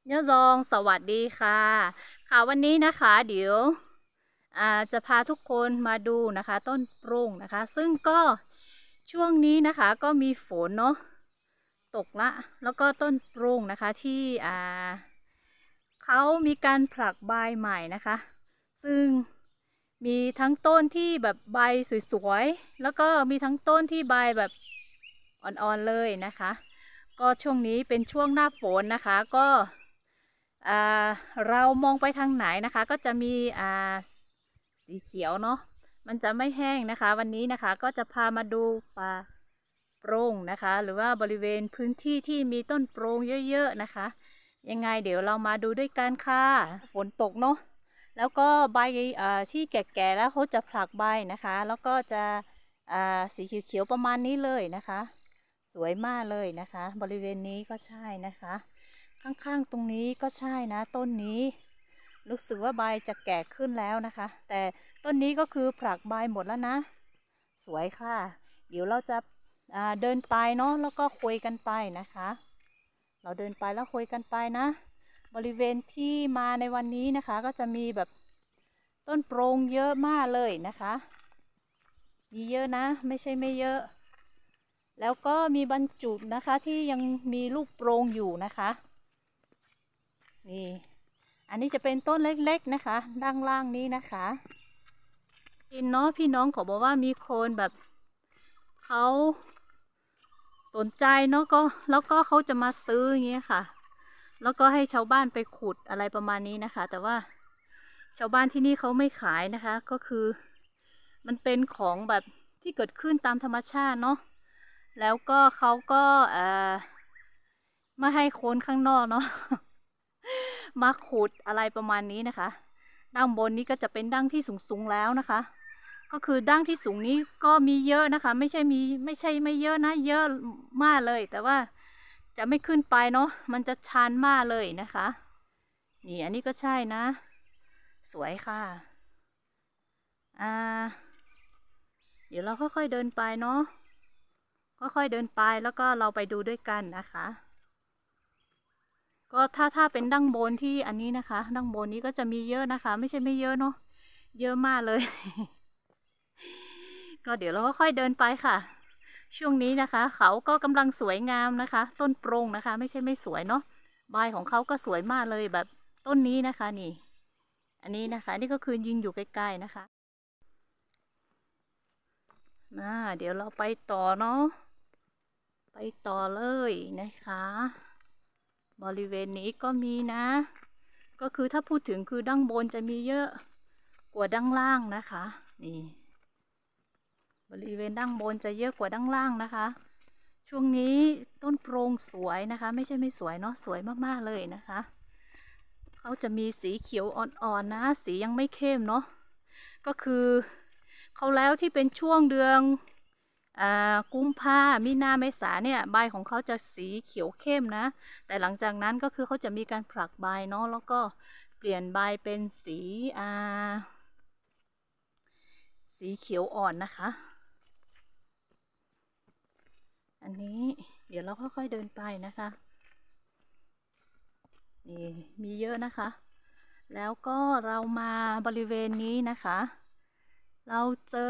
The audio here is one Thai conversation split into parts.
ยะซองสวัสดีค่ะวันนี้นะคะเดี๋ยวจะพาทุกคนมาดูนะคะต้นปรุงนะคะซึ่งก็ช่วงนี้นะคะก็มีฝนเนาะตกละแล้วก็ต้นปรุงนะคะที่เขามีการผลักใบใหม่นะคะซึ่งมีทั้งต้นที่แบบใบสวยๆแล้วก็มีทั้งต้นที่ใบแบบอ่อนๆเลยนะคะก็ช่วงนี้เป็นช่วงหน้าฝนนะคะก็เรามองไปทางไหนนะคะก็จะมีสีเขียวเนาะมันจะไม่แห้งนะคะวันนี้นะคะก็จะพามาดูป่าโปร่งนะคะหรือว่าบริเวณพื้นที่ที่มีต้นโปร่งเยอะๆนะคะยังไงเดี๋ยวเรามาดูด้วยกันค่ะฝนตกเนาะแล้วก็ใบที่แก่ๆแล้วเขาจะผลักใบนะคะแล้วก็จะสีเขียวๆประมาณนี้เลยนะคะสวยมากเลยนะคะบริเวณนี้ก็ใช่นะคะข้างๆตรงนี้ก็ใช่นะต้นนี้รู้สึกว่าใบจะแก่ขึ้นแล้วนะคะแต่ต้นนี้ก็คือผลักใบหมดแล้วนะสวยค่ะเดี๋ยวเราจะเดินไปเนาะแล้วก็คุยกันไปนะคะเราเดินไปแล้วคุยกันไปนะบริเวณที่มาในวันนี้นะคะก็จะมีแบบต้นโปร่งเยอะมากเลยนะคะมีเยอะนะไม่ใช่ไม่เยอะแล้วก็มีบรรจุนะคะที่ยังมีลูกโปร่งอยู่นะคะนี่อันนี้จะเป็นต้นเล็กๆนะคะด้านล่างนี้นะคะพี่น้องเขาบอกว่ามีคนแบบเขาสนใจเนาะก็แล้วก็เขาจะมาซื้ออย่างเงี้ยค่ะแล้วก็ให้ชาวบ้านไปขุดอะไรประมาณนี้นะคะแต่ว่าชาวบ้านที่นี่เขาไม่ขายนะคะก็คือมันเป็นของแบบที่เกิดขึ้นตามธรรมชาติเนาะแล้วก็เขาก็ไม่ให้คนข้างนอกเนาะมาขุดอะไรประมาณนี้นะคะด้านบนนี้ก็จะเป็นดั้งที่สูงแล้วนะคะก็คือดั้งที่สูงนี้ก็มีเยอะนะคะไม่ใช่ไม่เยอะนะเยอะมากเลยแต่ว่าจะไม่ขึ้นไปเนาะมันจะชันมากเลยนะคะนี่อันนี้ก็ใช่นะสวยค่ะเดี๋ยวเราค่อยๆเดินไปเนาะค่อยๆเดินไปแล้วก็เราไปดูด้วยกันนะคะก็ถ้าเป็นดั้งบนที่อันนี้นะคะดั้งบนนี้ก็จะมีเยอะนะคะไม่ใช่ไม่เยอะเนาะเยอะมากเลย ก็เดี๋ยวเราก็ค่อยเดินไปค่ะช่วงนี้นะคะเขาก็กำลังสวยงามนะคะต้นโปร่งนะคะไม่ใช่ไม่สวยเนาะใบของเขาก็สวยมากเลยแบบต้นนี้นะคะนี่อันนี้นะคะนี่ก็คือยิงอยู่ใกล้ๆนะคะเดี๋ยวเราไปต่อเนาะไปต่อเลยนะคะบริเวณนี้ก็มีนะก็คือถ้าพูดถึงคือดั้งบนจะมีเยอะกว่าดั้งล่างนะคะนี่บริเวณดั้งบนจะเยอะกว่าดั้งล่างนะคะช่วงนี้ต้นโปร่งสวยนะคะไม่ใช่ไม่สวยเนาะสวยมากๆเลยนะคะเขาจะมีสีเขียวอ่อนๆนะสียังไม่เข้มเนาะก็คือเขาแล้วที่เป็นช่วงเดือนกุมภามีนาเมษาเนี่ยใบของเขาจะสีเขียวเข้มนะแต่หลังจากนั้นก็คือเขาจะมีการผลักใบเนาะแล้วก็เปลี่ยนใบเป็นสีเขียวอ่อนนะคะอันนี้เดี๋ยวเราค่อยๆเดินไปนะคะนี่มีเยอะนะคะแล้วก็เรามาบริเวณนี้นะคะเราเจอ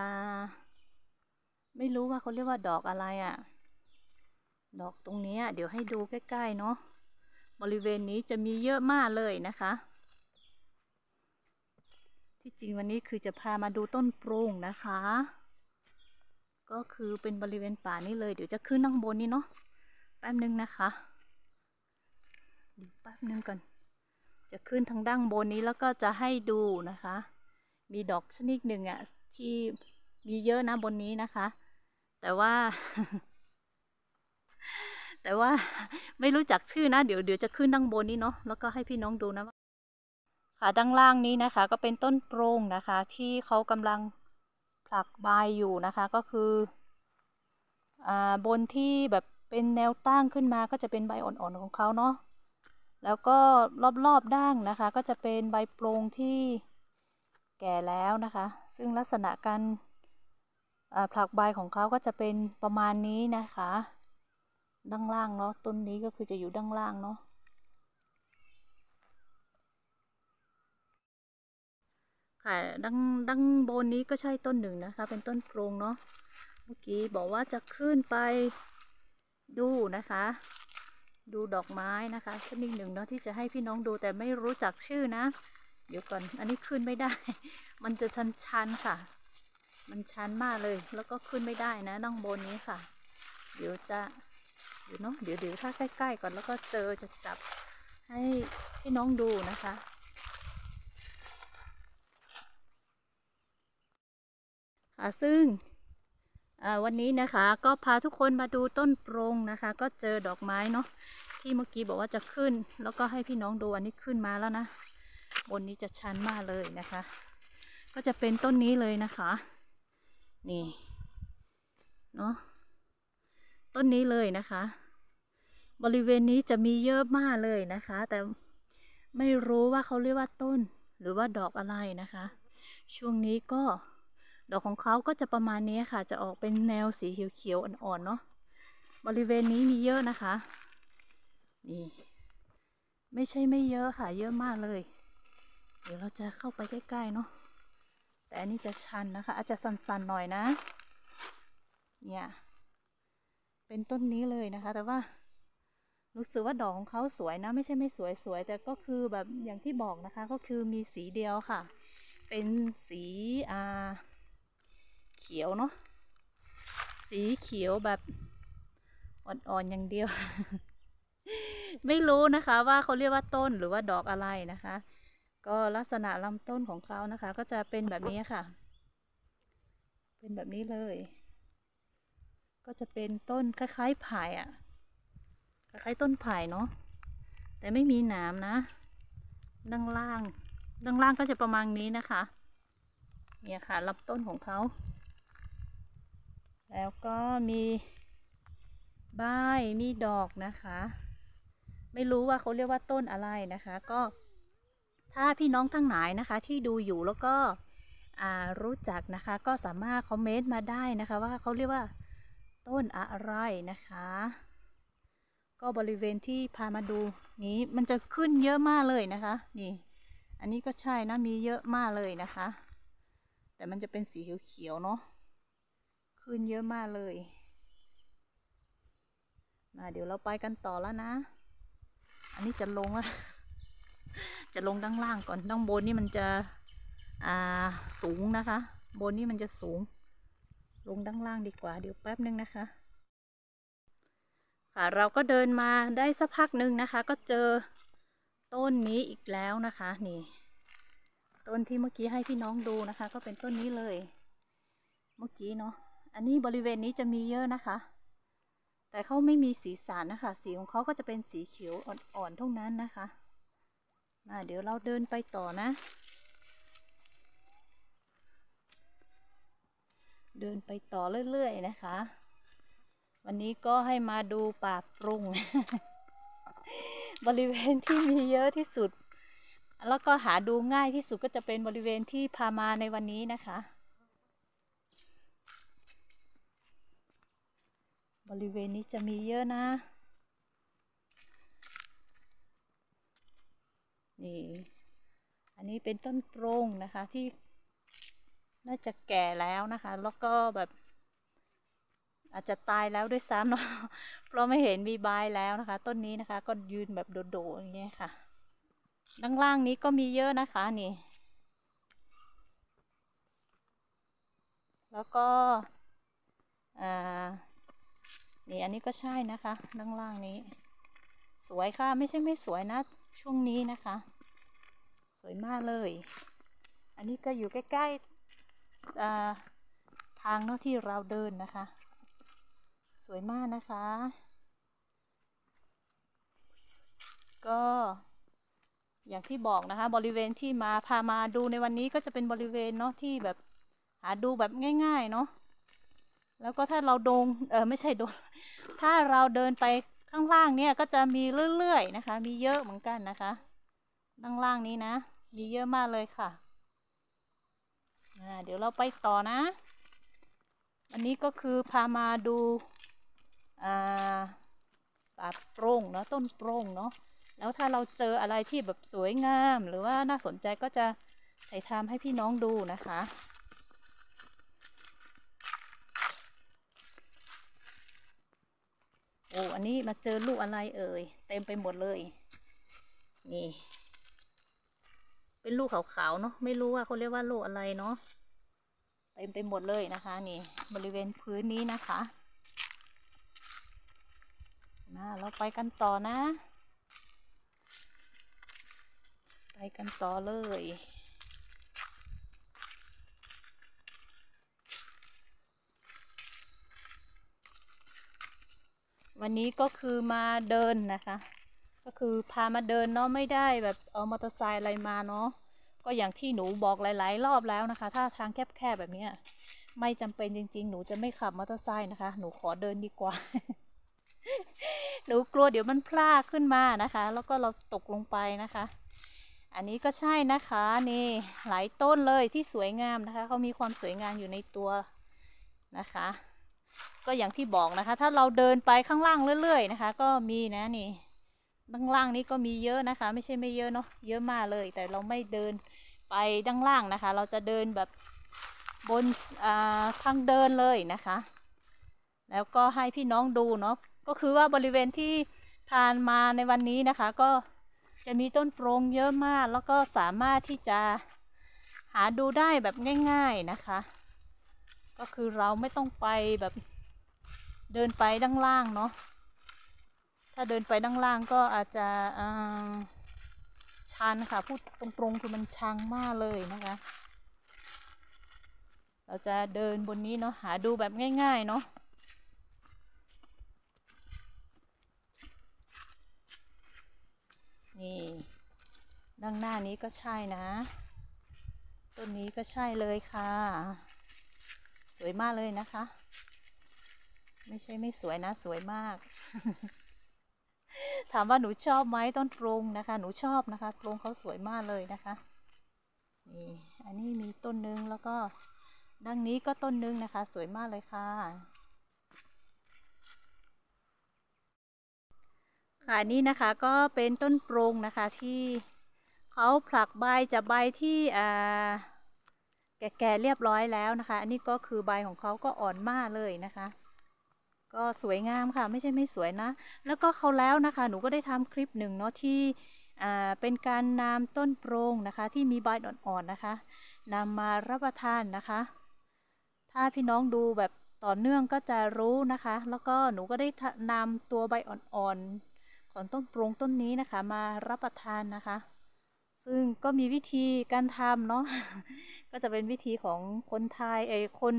ไม่รู้ว่าเขาเรียกว่าดอกอะไรดอกตรงนี้เดี๋ยวให้ดูใกล้ๆเนาะบริเวณนี้จะมีเยอะมากเลยนะคะที่จริงวันนี้คือจะพามาดูต้นโปร่งนะคะก็คือเป็นบริเวณป่านี้เลยเดี๋ยวจะขึ้นข้างบนนี้เนาะแป๊บนึงนะคะแป๊บนึงก่อนจะขึ้นทางด้านบนนี้แล้วก็จะให้ดูนะคะมีดอกชนิดหนึ่งที่มีเยอะนะบนนี้นะคะแต่ว่า แต่ว่าไม่รู้จักชื่อนะเดี๋ยวจะขึ้นด้านบนนี้เนาะแล้วก็ให้พี่น้องดูนะค่ะด้านล่างนี้นะคะก็เป็นต้นโปร่งนะคะที่เขากำลังผลักใบอยู่นะคะก็คือบนที่แบบเป็นแนวตั้งขึ้นมาก็จะเป็นใบอ่อนๆของเขาเนาะแล้วก็รอบๆด้านนะคะก็จะเป็นใบโปร่งที่แก่แล้วนะคะซึ่งลักษณะการผลักใบของเขาก็จะเป็นประมาณนี้นะคะด้านล่างเนาะต้นนี้ก็คือจะอยู่ด้านล่างเนาะค่ะดังบนนี้ก็ใช่ต้นหนึ่งนะคะเป็นต้นโปร่งเนาะเมื่อกี้บอกว่าจะขึ้นไปดูนะคะ ดูดอกไม้นะคะชนิดหนึ่งเนาะที่จะให้พี่น้องดูแต่ไม่รู้จักชื่อนะเดี๋ยวก่อนอันนี้ขึ้นไม่ได้ มันจะชันค่ะ มันชันมากเลยแล้วก็ขึ้นไม่ได้นะด้านบนนี้ค่ะ เดี๋ยวจะเดี๋ยวเนาะเดี๋ยวถ้าใกล้ๆก่อนแล้วก็เจอจะจับให้พี่น้องดูนะคะซึ่งวันนี้นะคะก็พาทุกคนมาดูต้นโปร่งนะคะก็เจอดอกไม้เนาะที่เมื่อกี้บอกว่าจะขึ้นแล้วก็ให้พี่น้องดูอันนี้ขึ้นมาแล้วนะบนนี้จะชันมากเลยนะคะก็จะเป็นต้นนี้เลยนะคะนี่เนาะต้นนี้เลยนะคะบริเวณนี้จะมีเยอะมากเลยนะคะแต่ไม่รู้ว่าเขาเรียกว่าต้นหรือว่าดอกอะไรนะคะช่วงนี้ก็ดอกของเขาก็จะประมาณนี้ค่ะจะออกเป็นแนวสีเขียวๆอ่อนๆเนาะบริเวณนี้มีเยอะนะคะนี่ไม่ใช่ไม่เยอะค่ะเยอะมากเลยเดี๋ยวเราจะเข้าไปใกล้ๆเนาะแต่อันนี้จะชันนะคะอาจจะสั่นๆหน่อยนะเนี่ยเป็นต้นนี้เลยนะคะแต่ว่ารู้สึกว่าดอกของเขาสวยนะไม่ใช่ไม่สวยสวยแต่ก็คือแบบอย่างที่บอกนะคะก็คือมีสีเดียวค่ะเป็นสีเขียวเนาะสีเขียวแบบอ่อนๆอย่างเดียว ไม่รู้นะคะว่าเขาเรียกว่าต้นหรือว่าดอกอะไรนะคะก็ลักษณะลำต้นของเขานะคะก็จะเป็นแบบนี้ค่ะเป็นแบบนี้เลยก็จะเป็นต้นคล้ายๆไผ่อะคล้ายๆต้นไผ่เนาะแต่ไม่มีหนามนะด้านล่างก็จะประมาณนี้นะคะเนี่ยค่ะลำต้นของเขาแล้วก็มีใบมีดอกนะคะไม่รู้ว่าเขาเรียกว่าต้นอะไรนะคะก็ถ้าพี่น้องทั้งหลายนะคะที่ดูอยู่แล้วก็รู้จักนะคะก็สามารถคอมเมนต์มาได้นะคะว่าเขาเรียกว่าต้นอะไรนะคะก็บริเวณที่พามาดูนี้มันจะขึ้นเยอะมากเลยนะคะนี่อันนี้ก็ใช่นะมีเยอะมากเลยนะคะแต่มันจะเป็นสีเขียวๆเนาะขึ้นเยอะมากเลยเดี๋ยวเราไปกันต่อแล้วนะอันนี้จะลงแล้วจะลงด้านล่างก่อนด้านบนนี่มันจะสูงนะคะบนนี่มันจะสูงลงด้านล่างดีกว่าเดี๋ยวแป๊บนึงนะคะค่ะเราก็เดินมาได้สักพักหนึ่งนะคะก็เจอต้นนี้อีกแล้วนะคะนี่ต้นที่เมื่อกี้ให้พี่น้องดูนะคะก็เป็นต้นนี้เลยเมื่อกี้เนาะอันนี้บริเวณนี้จะมีเยอะนะคะแต่เขาไม่มีสีสันนะคะสีของเขาก็จะเป็นสีเขียวอ่อนๆเท่านั้นนะคะเดี๋ยวเราเดินไปต่อนะเดินไปต่อเรื่อยๆนะคะวันนี้ก็ให้มาดูป่าปรุง บริเวณที่มีเยอะที่สุดแล้วก็หาดูง่ายที่สุดก็จะเป็นบริเวณที่พามาในวันนี้นะคะบริเวณนี้จะมีเยอะนะนี่อันนี้เป็นต้นโปร่งนะคะที่น่าจะแก่แล้วนะคะแล้วก็แบบอาจจะตายแล้วด้วยซ้ำเนาะเพราะไม่เห็นมีใบแล้วนะคะต้นนี้นะคะก็ยืนแบบโดดๆอย่างเงี้ยค่ะด้านล่างนี้ก็มีเยอะนะคะนี่แล้วก็นี่อันนี้ก็ใช่นะคะด้านล่างนี้สวยค่ะไม่ใช่ไม่สวยนะช่วงนี้นะคะสวยมากเลยอันนี้ก็อยู่ใกล้ๆทางเนาะที่เราเดินนะคะสวยมากนะคะก็อย่างที่บอกนะคะบริเวณที่พามาดูในวันนี้ก็จะเป็นบริเวณเนาะที่แบบหาดูแบบง่ายๆเนาะแล้วก็ถ้าเราไม่ใช่ถ้าเราเดินไปข้างล่างเนี่ยก็จะมีเรื่อยๆนะคะมีเยอะเหมือนกันนะคะด้านล่างนี้นะมีเยอะมากเลยค่ะเดี๋ยวเราไปต่อนะอันนี้ก็คือพามาดูป่าโปร่งเนาะต้นโปร่งเนาะแล้วถ้าเราเจออะไรที่แบบสวยงามหรือว่าน่าสนใจก็จะถ่ายทำให้พี่น้องดูนะคะโอ้อันนี้มาเจอลูกอะไรเอ่ยเต็มไปหมดเลยนี่เป็นลูกขาวๆเนาะไม่รู้ว่าเขาเรียกว่าลูกอะไรเนาะเต็มไปหมดเลยนะคะนี่บริเวณพื้นนี้นะคะเราไปกันต่อนะไปกันต่อเลยวันนี้ก็คือมาเดินนะคะก็คือพามาเดินเนาะไม่ได้แบบเอามอเตอร์ไซค์อะไรมาเนาะก็อย่างที่หนูบอกหลายๆรอบแล้วนะคะถ้าทางแคบๆแบบนี้ไม่จำเป็นจริงๆหนูจะไม่ขับมอเตอร์ไซค์นะคะหนูขอเดินดีกว่า หนูกลัวเดี๋ยวมันพลาดขึ้นมานะคะแล้วก็เราตกลงไปนะคะอันนี้ก็ใช่นะคะนี่หลายต้นเลยที่สวยงามนะคะเขามีความสวยงามอยู่ในตัวนะคะก็อย่างที่บอกนะคะถ้าเราเดินไปข้างล่างเรื่อยๆนะคะก็มีนะนี่ด้านล่างนี้ก็มีเยอะนะคะไม่ใช่ไม่เยอะเนาะเยอะมากเลยแต่เราไม่เดินไปด้านล่างนะคะเราจะเดินแบบบนทางเดินเลยนะคะแล้วก็ให้พี่น้องดูเนาะก็คือว่าบริเวณที่ผ่านมาในวันนี้นะคะก็จะมีต้นโปร่งเยอะมากแล้วก็สามารถที่จะหาดูได้แบบง่ายๆนะคะก็คือเราไม่ต้องไปแบบเดินไปด้านล่างเนาะถ้าเดินไปด้านล่างก็อาจจะชันค่ะพูดตรงๆคือมันชันมากเลยนะคะเราจะเดินบนนี้เนาะหาดูแบบง่ายๆเนาะนี่ด้านหน้านี้ก็ใช่นะต้นนี้ก็ใช่เลยค่ะสวยมากเลยนะคะไม่ใช่ไม่สวยนะสวยมาก ถามว่าหนูชอบไหมต้นโปร่งนะคะหนูชอบนะคะโปร่งเขาสวยมากเลยนะคะนี่อันนี้มีต้นนึงแล้วก็ดังนี้ก็ต้นนึงนะคะสวยมากเลยค่ะค่ะนี่นะคะก็เป็นต้นโปร่งนะคะที่เขาผลักใบจากใบที่แก่ๆเรียบร้อยแล้วนะคะอันนี้ก็คือใบของเขาก็อ่อนมากเลยนะคะก็สวยงามค่ะไม่ใช่ไม่สวยนะแล้วก็เขาแล้วนะคะหนูก็ได้ทำคลิปหนึ่งเนาะที่เป็นการนำต้นโปร่งนะคะที่มีใบอ่อนๆนะคะนำมารับประทานนะคะถ้าพี่น้องดูแบบต่อเนื่องก็จะรู้นะคะแล้วก็หนูก็ได้นำตัวใบอ่อนๆของต้นโปร่งต้นนี้นะคะมารับประทานนะคะซึ่งก็มีวิธีการทำเนาะ ก็จะเป็นวิธีของคนไทยคน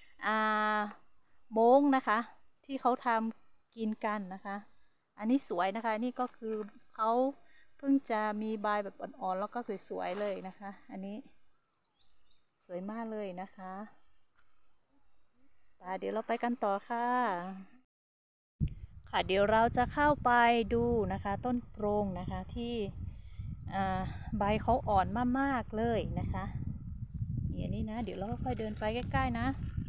ม้งนะคะที่เขาทำกินกันนะคะอันนี้สวยนะคะนี่ก็คือเขาเพิ่งจะมีใบแบบอ่อนๆแล้วก็สวยๆเลยนะคะอันนี้สวยมากเลยนะคะเดี๋ยวเราไปกันต่อค่ะเดี๋ยวเราจะเข้าไปดูนะคะต้นโปร่งนะคะที่ใบเขาอ่อนมากๆเลยนะคะนี่นะเดี๋ยวเราค่อยๆเดินไปใกล้ๆนะ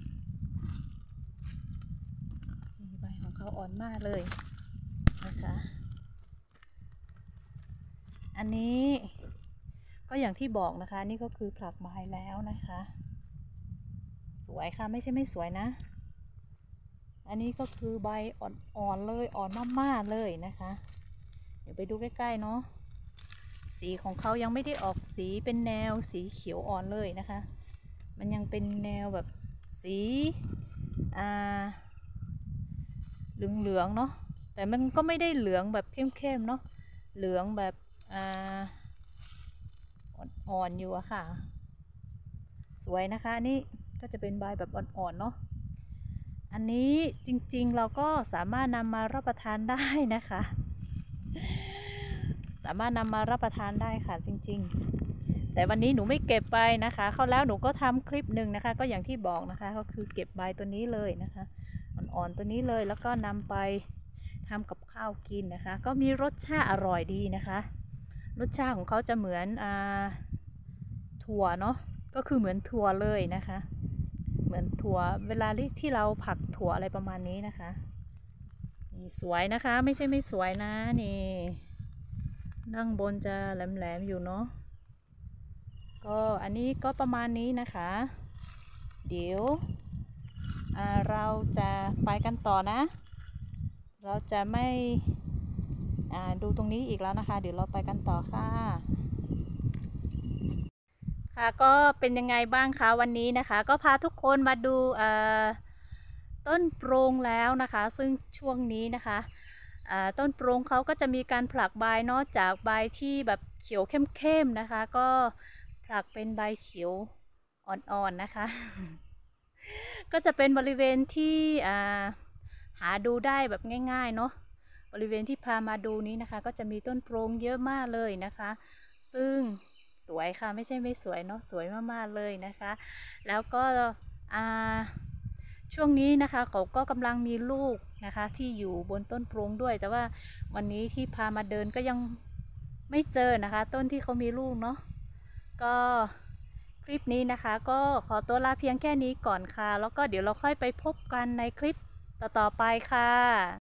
นี่ใบของเขาอ่อนมากเลยนะคะอันนี้ก็อย่างที่บอกนะคะนี่ก็คือผลักใบแล้วนะคะสวยค่ะไม่ใช่ไม่สวยนะอันนี้ก็คือใบอ่อนๆเลยอ่อนมากๆเลยนะคะเดี๋ยวไปดูใกล้ๆเนาะสีของเขายังไม่ได้ออกสีเป็นแนวสีเขียวอ่อนเลยนะคะมันยังเป็นแนวแบบสีเหลืองๆเนาะแต่มันก็ไม่ได้เหลืองแบบเข้มๆเนาะเหลืองแบบอ่อนๆอยู่อะค่ะสวยนะคะอันนี้ก็จะเป็นใบแบบอ่อนๆเนาะอันนี้จริงๆเราก็สามารถนำมารับประทานได้นะคะสามารถนำมารับประทานได้ค่ะจริงๆแต่วันนี้หนูไม่เก็บไปนะคะเข้าแล้วหนูก็ทำคลิปหนึ่งนะคะก็อย่างที่บอกนะคะก็คือเก็บใบตัวนี้เลยนะคะอ่อนๆตัวนี้เลยแล้วก็นำไปทำกับข้าวกินนะคะก็มีรสชาติอร่อยดีนะคะรสชาติของเขาจะเหมือนถั่วเนาะก็คือเหมือนถั่วเลยนะคะเหมือนถั่วเวลาที่เราผักถั่วอะไรประมาณนี้นะคะนี่สวยนะคะไม่ใช่ไม่สวยนะนี่นั่งบนจะแหลมๆอยู่เนาะก็อันนี้ก็ประมาณนี้นะคะ เดี๋ยวเราจะไปกันต่อนะ เราจะไม่ดูตรงนี้อีกแล้วนะคะ เดี๋ยวเราไปกันต่อค่ะค่ะก็เป็นยังไงบ้างคะวันนี้นะคะ ก็พาทุกคนมาดูต้นโปร่งแล้วนะคะ ซึ่งช่วงนี้นะคะต้นโปร่งเขาก็จะมีการผลักใบเนาะจากใบที่แบบเขียวเข้มๆนะคะ ก็ผลักเป็นใบเขียวอ่อนๆนะคะ ก็จะเป็นบริเวณที่หาดูได้แบบง่ายๆเนาะบริเวณที่พามาดูนี้นะคะ ก็จะมีต้นโปร่งเยอะมากเลยนะคะ ซึ่งสวยค่ะไม่ใช่ไม่สวยเนาะสวยมากๆเลยนะคะ แล้วก็ช่วงนี้นะคะเขาก็กำลังมีลูกนะคะที่อยู่บนต้นโปร่งด้วย แต่ว่าวันนี้ที่พามาเดินก็ยังไม่เจอนะคะ ต้นที่เขามีลูกเนาะก็คลิปนี้นะคะก็ขอตัวลาเพียงแค่นี้ก่อนค่ะแล้วก็เดี๋ยวเราค่อยไปพบกันในคลิปต่อๆไปค่ะ